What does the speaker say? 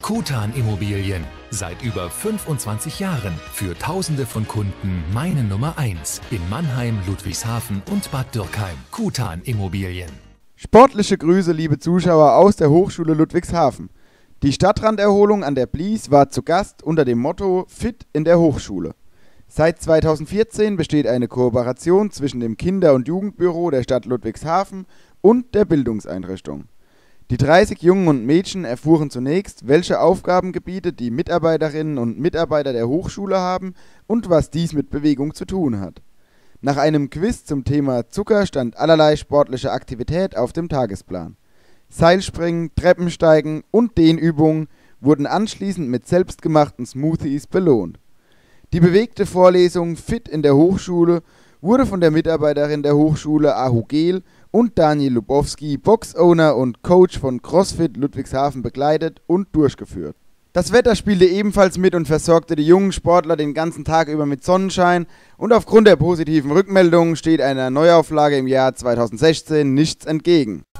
Kutan Immobilien. Seit über 25 Jahren für Tausende von Kunden meine Nummer 1 in Mannheim, Ludwigshafen und Bad Dürkheim. Kutan Immobilien. Sportliche Grüße, liebe Zuschauer aus der Hochschule Ludwigshafen. Die Stadtranderholung an der Blies war zu Gast unter dem Motto Fit in der Hochschule. Seit 2014 besteht eine Kooperation zwischen dem Kinder- und Jugendbüro der Stadt Ludwigshafen und der Bildungseinrichtung. Die 30 Jungen und Mädchen erfuhren zunächst, welche Aufgabengebiete die Mitarbeiterinnen und Mitarbeiter der Hochschule haben und was dies mit Bewegung zu tun hat. Nach einem Quiz zum Thema Zucker stand allerlei sportliche Aktivität auf dem Tagesplan. Seilspringen, Treppensteigen und Dehnübungen wurden anschließend mit selbstgemachten Smoothies belohnt. Die bewegte Vorlesung Fit in der Hochschule wurde von der Mitarbeiterin der Hochschule Ahu Gel und Daniel Lubowski, Box-Owner und Coach von CrossFit Ludwigshafen, begleitet und durchgeführt. Das Wetter spielte ebenfalls mit und versorgte die jungen Sportler den ganzen Tag über mit Sonnenschein, und aufgrund der positiven Rückmeldungen steht einer Neuauflage im Jahr 2016 nichts entgegen.